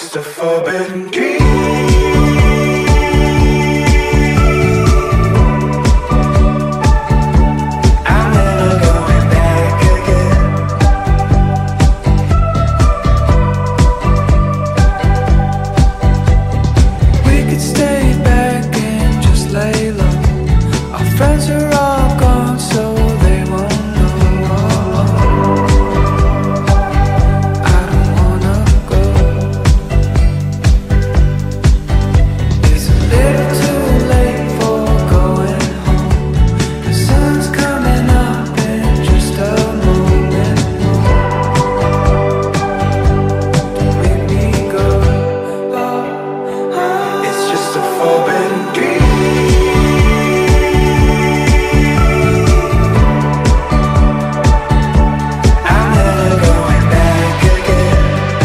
just a forbidden dream. I'm never going back again. We could stay back and just lay low. Our friends are all gone, so they won't know. I don't wanna go. It's a little too late for going home. The sun's coming up in just a moment more. Don't make me go. It's just a forbidden dream. I'm never going back again.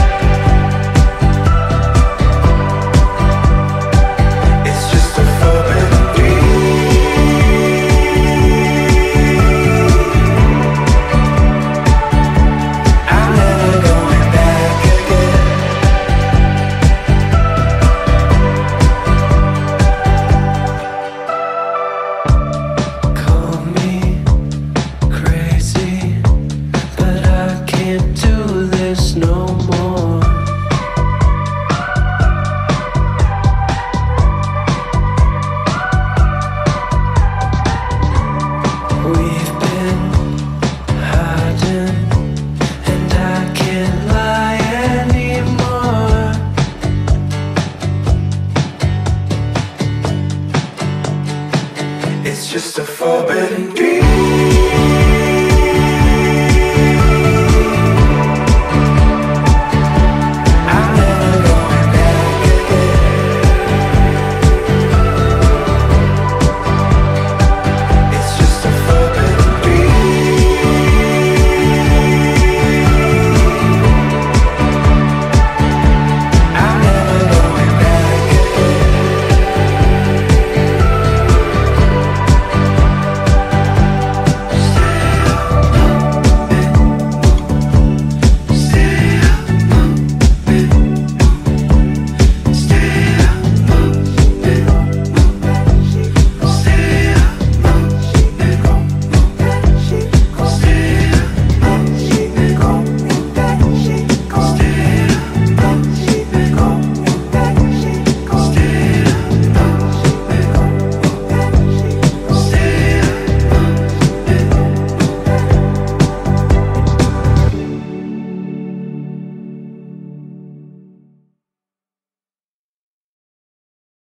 It's just a forbidden dream. I'm never going back again. Call me crazy, but I can't do this no more. We've been hiding, and I can't lie anymore. It's just a forbidden dream.